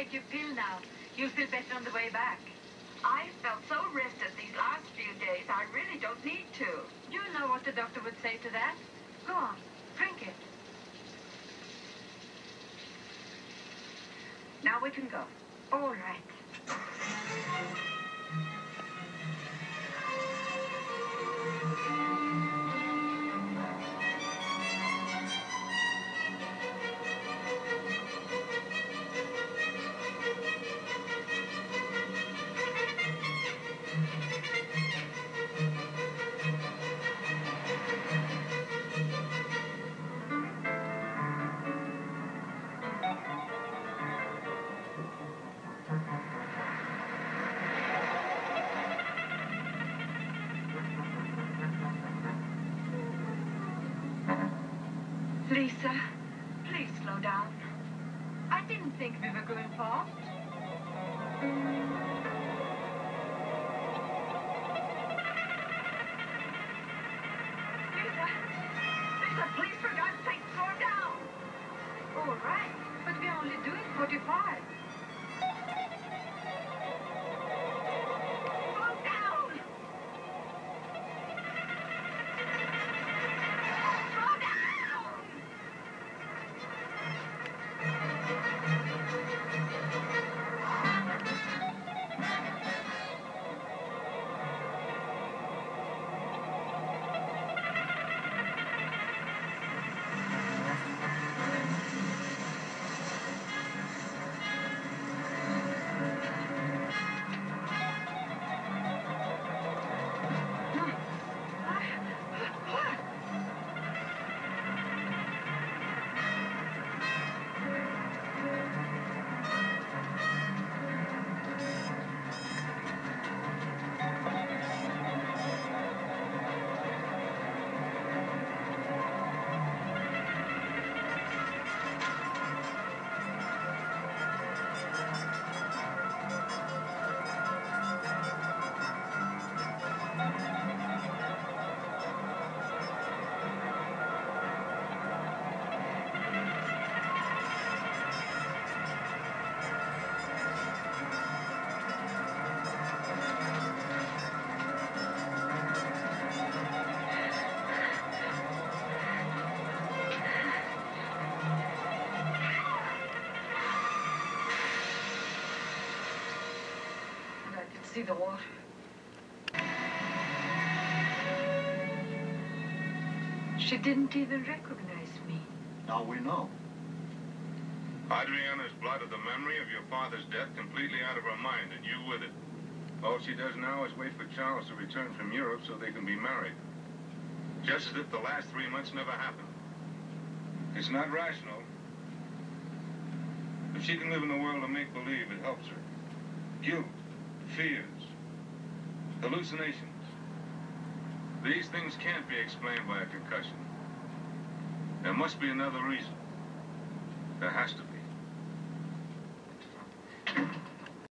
take your pill now. You'll feel better on the way back. I felt so rested these last few days, I really don't need to. You know what the doctor would say to that. Go on, drink it. Now we can go. All right. Lisa, please slow down. I didn't think we were going fast. Lisa, please, for God's sake, slow down. All right, but we're only doing 45. Slow down. Slow down. See the water. She didn't even recognize me. Now we know. Adriana's blotted the memory of your father's death completely out of her mind, and you with it. All she does now is wait for Charles to return from Europe so they can be married. Just as if the last 3 months never happened. It's not rational. If she can live in a world of make-believe, it helps her. Guilt, fears, hallucinations. These things can't be explained by a concussion. There must be another reason. There has to be.